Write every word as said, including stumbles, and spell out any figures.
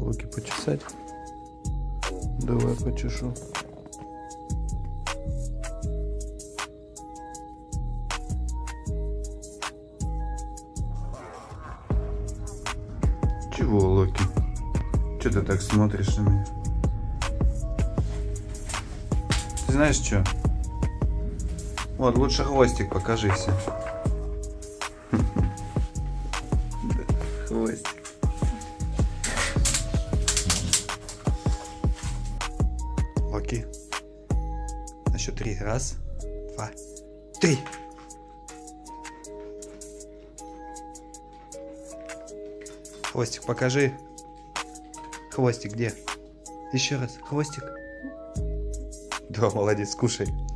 Локи почесать? Давай почешу. Чего, Локи? Че ты так смотришь на меня? Ты знаешь что? Вот, лучше хвостик покажи все. Хвостик. Локи. На счет три. Раз, два, три. Хвостик покажи. Хвостик где? Еще раз. Хвостик. Да, молодец, кушай.